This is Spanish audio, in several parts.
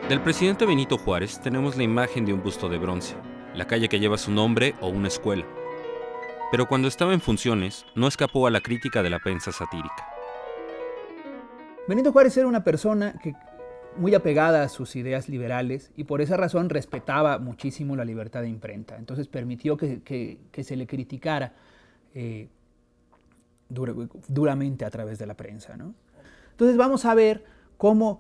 Del presidente Benito Juárez tenemos la imagen de un busto de bronce, la calle que lleva su nombre o una escuela. Pero cuando estaba en funciones, no escapó a la crítica de la prensa satírica. Benito Juárez era una persona muy apegada a sus ideas liberales y por esa razón respetaba muchísimo la libertad de imprenta. Entonces permitió que se le criticara duramente a través de la prensa, ¿no? Entonces vamos a ver cómo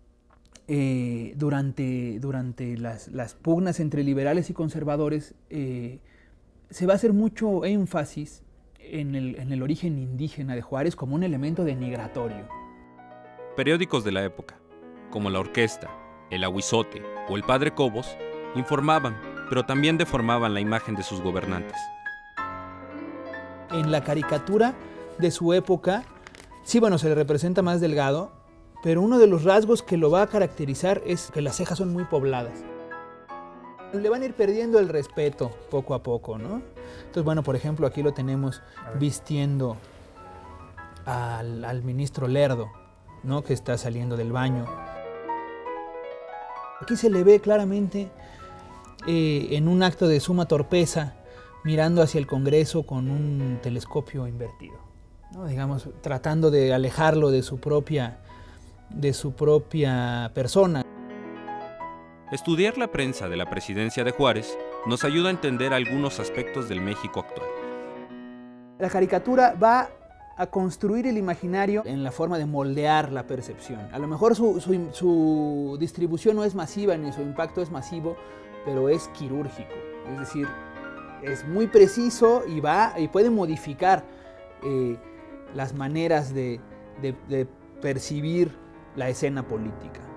durante las pugnas entre liberales y conservadores se va a hacer mucho énfasis en el origen indígena de Juárez como un elemento denigratorio. Periódicos de la época, como La Orquesta, El Ahuizote o El Padre Cobos, informaban, pero también deformaban la imagen de sus gobernantes. En la caricatura de su época, sí, bueno, se le representa más delgado, pero uno de los rasgos que lo va a caracterizar es que las cejas son muy pobladas. Le van a ir perdiendo el respeto poco a poco, ¿no? Entonces, bueno, por ejemplo, aquí lo tenemos vistiendo al ministro Lerdo, ¿no?, que está saliendo del baño. Aquí se le ve claramente en un acto de suma torpeza, mirando hacia el Congreso con un telescopio invertido, ¿no? Digamos, tratando de alejarlo de su propia persona. Estudiar la prensa de la presidencia de Juárez nos ayuda a entender algunos aspectos del México actual. La caricatura va a construir el imaginario en la forma de moldear la percepción. A lo mejor su distribución no es masiva ni su impacto es masivo, pero es quirúrgico. Es decir, es muy preciso y puede modificar las maneras de percibir la escena política.